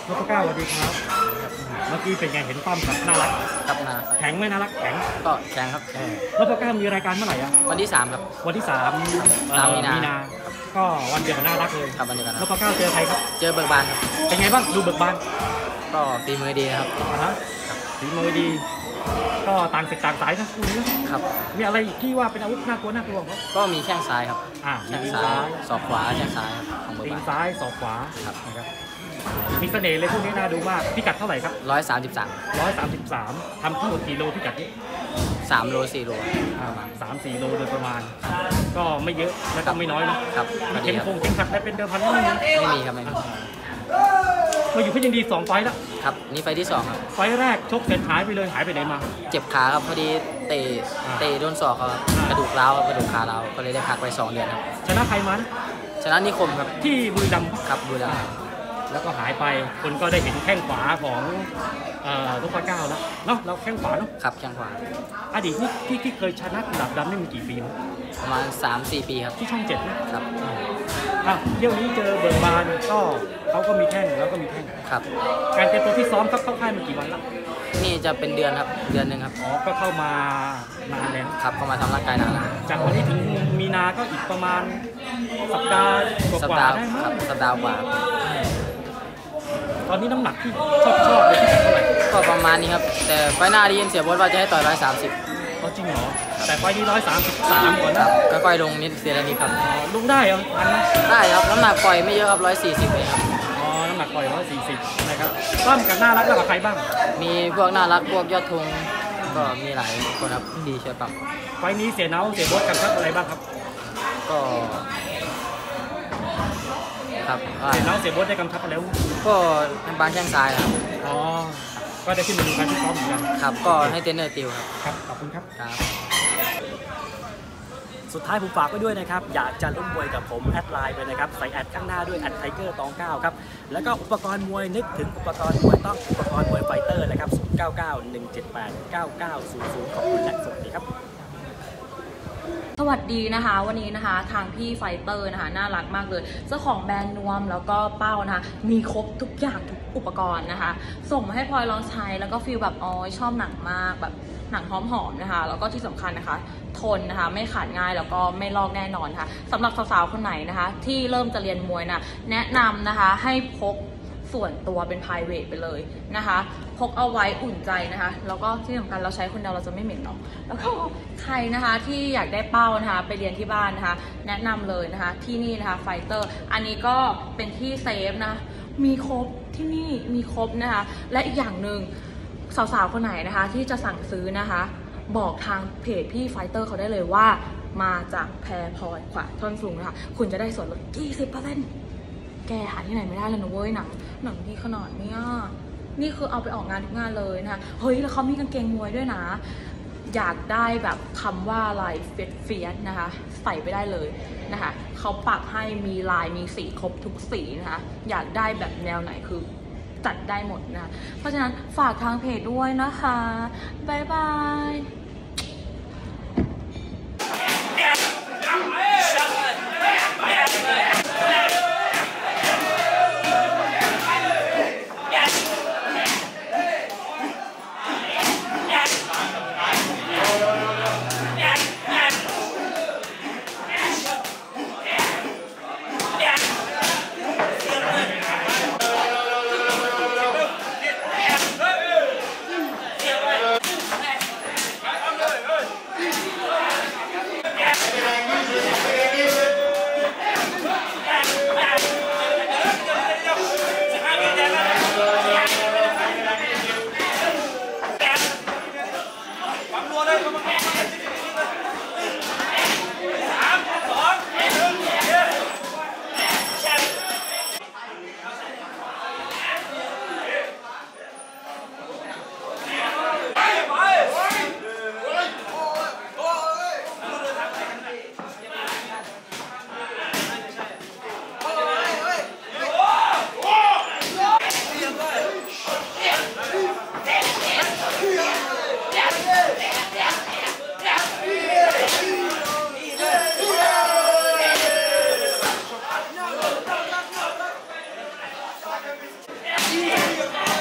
นพเก้าสวัสดีครับเมื่อกี้เป็นไงเห็นปั้มกับน่ารักกับนาแข็งไหมน่ารักแข็งก็แข็งครับนพเก้ามีรายการเมื่อไหร่อ่ะวันที่3ครับวันที่3 มีนาก็วันเดียวกับน่ารักเลยครับวันเดียวกันนพเก้าเจอใครครับเจอเบิกบานครับเป็นไงบ้างดูเบิกบานก็ฝีมือดีนะครับฝีมือดีก็ต่างศึกต่างสายนะคุณนะครับมีอะไรที่ว่าเป็นอาวุธน่ากลัวครับก็มีแข้งซ้ายครับแข้งซ้ายศอกขวาแข้งซ้ายครับของเบิกบานซ้ายศอกขวาครับนะครับมีเสน่ห์เลยพวกนี้น่าดูมากพิกัดเท่าไหร่ครับ133ทำทั้งหมดกี่โลพิกัดนี้ 3 โล 4 โลประมาณ3-4 โลโดยประมาณก็ไม่เยอะแล้วก็ไม่น้อยนะครับมีเข็มขัดได้เป็นเดิมพันไม่มีครับไม่มีมาอยู่เพชรยินดี2 ไฟล์แล้วครับนี่ไฟล์ที่2ครับไฟล์แรกชกเสร็จหายไปไหนมาเจ็บขาครับพอดีเตะโดนศอกครับกระดูกร้าวกระดูกขาร้าวก็เลยได้พักไป2 เดือนครับชนะใครมาชนะนิคมครับที่บุรีรัมย์ครับบุรีรัมย์แล้วก็หายไปคนก็ได้เห็นแข้งขวาของนพเก้าแล้วเนาะเราแข้งขวาเนาะครับแข้งขวาอดีตที่เคยชนะดับดำนี่มีกี่ปีประมาณ 3-4 ปีครับที่ช่อง7นะครับเที่ยวนี้เจอเบิร์บานก็เขาก็มีแข้งแล้วก็มีแข้งครับการเตรียมตัวที่ซ้อมเข้าค่ายมากี่วันแล้วนี่จะเป็นเดือนครับเดือนนึงครับก็เข้ามานานแล้วครับเข้ามาทำร่างกายนานแล้วจากวันนี้ถึงมีนาก็อีกประมาณสัปดาห์กว่าได้มั้งสัปดาห์กว่าตอนนี้น้ำหนักที่ชอบเลยที่เท่าไหร่ก็ประมาณนี้ครับแต่ไฟหน้าได้ยินเสียบอสว่าจะให้ต่อย130 จริงเหรอแต่ไฟนี้133ก่อนนะก็ค่อยลงนิดเสียนิดครับลงได้เหรอได้ครับน้ำหนักปล่อยไม่เยอะครับ140เองครับน้ำหนักปล่อย140นะครับปั้มกับน่ารักแล้วกับใครบ้างมีพวกน่ารักพวกยอดธงก็มีหลายคนครับดีช่วยปั้มไฟนี้เสียบอสกันครับอะไรบ้างครับก็ครับเสียบอสได้กำชับอะไรก็บางแข้งซ้ายครับก็ได้ขึ้นมาดูการที่ซ้อมเหมือนกันครับก็ให้เทรนเนอร์ติวครับขอบคุณครับสุดท้ายผมฝากไว้ด้วยนะครับอยากจะร่วมมวยกับผมแอดไลน์ไปนะครับใส่แอดข้างหน้าด้วยแอดไทเกอร์ตอง9ครับแล้วก็อุปกรณ์มวยนึกถึงอุปกรณ์มวยต้องอุปกรณ์มวยไฟเตอร์นะครับ0991789900ขอบคุณและสวัสดีครับสวัสดีนะคะวันนี้นะคะทางพี่ไฟเตอร์นะคะน่ารักมากเลยเจ้าของแบรนด์นวมแล้วก็เป้านะคะมีครบทุกอย่างทุกอุปกรณ์นะคะส่งมาให้พลอยลองใช้แล้วก็ฟีลแบบชอบหนังมากแบบหนังหอมๆนะคะแล้วก็ที่สำคัญนะคะทนนะคะไม่ขาดง่ายแล้วก็ไม่ลอกแน่นอนค่ะสำหรับสาวๆคนไหนนะคะที่เริ่มจะเรียนมวยนะแนะนำนะคะให้พกส่วนตัวเป็น private ไปเลยนะคะพกเอาไว้อุ่นใจนะคะแล้วก็ที่สำคัญเราใช้คนเดียวเราจะไม่เหม็นเนาะแล้วก็ใครนะคะที่อยากได้เป้านะคะไปเรียนที่บ้านนะคะแนะนำเลยนะคะที่นี่นะคะไฟเตอร์อันนี้ก็เป็นที่เซฟนะมีครบที่นี่มีครบนะคะและอีกอย่างหนึ่งสาวๆคนไหนนะคะที่จะสั่งซื้อนะคะบอกทางเพจพี่ไฟเตอร์เขาได้เลยว่ามาจากแพรพลอยขวาท่อนสูงนะคะคุณจะได้ส่วนลด 20%แกหาที่ไหนไม่ได้เลยนะเว้ยหนังดีขนาดนี้นี่คือเอาไปออกงานทุกงานเลยนะคะเฮ้ยแล้วเขามีกางเกงมวยด้วยนะอยากได้แบบคำว่าลายเฟียสนะคะใส่ไปได้เลยนะคะเขาปักให้มีลายมีสีครบทุกสีนะคะอยากได้แบบแนวไหนคือจัดได้หมดนะเพราะฉะนั้นฝากทางเพจด้วยนะคะบ๊ายบายที่